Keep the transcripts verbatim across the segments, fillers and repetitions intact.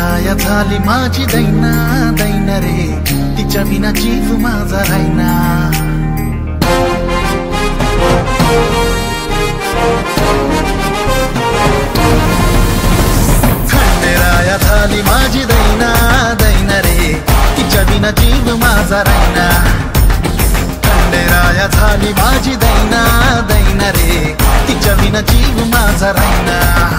खंडेराया झाली माझी दैना दैना रे, तिच्या विना जीव माझा राहिना. खंडेराया झाली माझी दैना दैना रे, तिच्या विना जीव माझा राहिना. खंडेराया झाली माझी दैना दैना रे, तिच्या विना जीव माझा राहिना.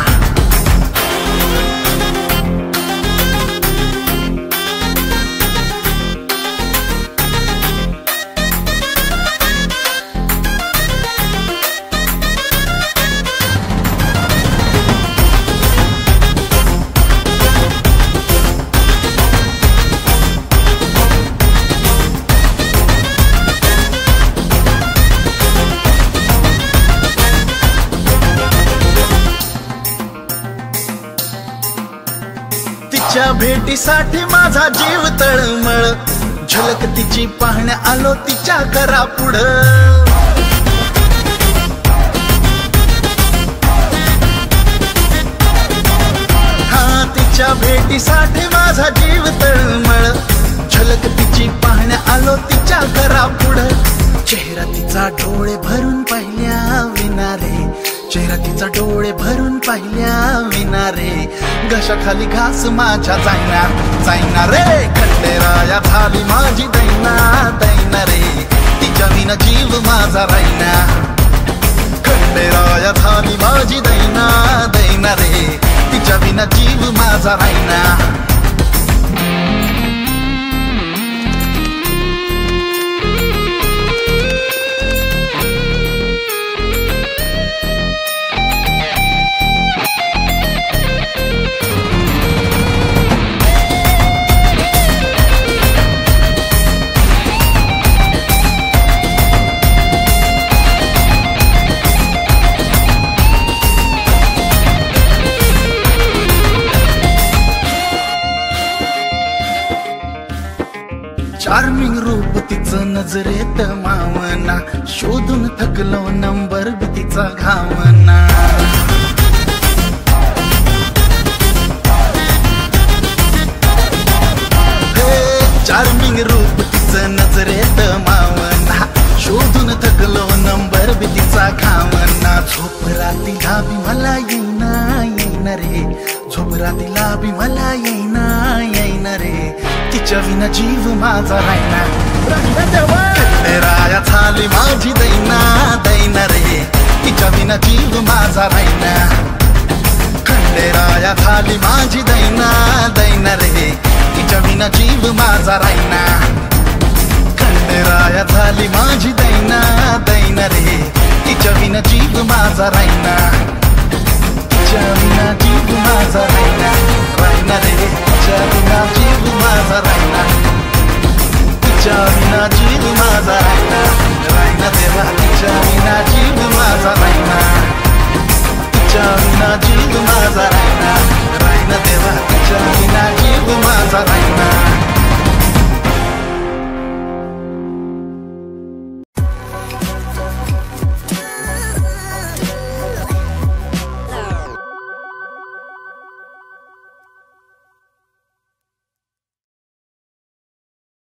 तिच्या भेटीसाठी माझा जीव तळमळ, झलक तिची पाहण्या आलो तिच्या घरा पुढं. हा तिच्या भेटीसाठी माझा जीव तळमळ, झलक तिची पाहण्या आलो तिच्या घरा पुढं. चेहरा तिचा डोळे भरून पाहिल्या विना रे, चेहरा तिचा डोळे भरून पाहिल्या विना रे, घशाखाली घास माझ्या जाईना जाईना रे. खंडेराया झाली माझी दैना दैना रे, तिच्या विना जीव माझा राहिना. खंडेराया झाली माझी दैना दैना रे, तिच्या विना जीव माझा राहिना. चार्मिंग रूप तिचं नजरेत मावना, शोधून थकलो नंबर बी तिचा घावना. चार्मिंग रूप तिचं नजरेत मावना, शोधून थकलो नंबर बी तिचा घावना. झोप रातीला बी मला येईना येईना रे, झोप रातीला बी मला येईना येईना रे, तिच्या विना जीव माझा राहिना. खंडेराया झाली माझी दैना दैना रे, तिच्या विना जीव माझा राहिना. खंडेराया झाली माझी दैना दैना रे, तिच्या विना जीव माझा राहिना. खंडेराया झाली माझी दैना दैना रे, तिच्या विना जीव माझा राहिना. तिच्या विना जीव माझा राहिना राहिना रे, तिच्या विना जीव माझा राहिना. तिच्या विना जीव माझा राहिना.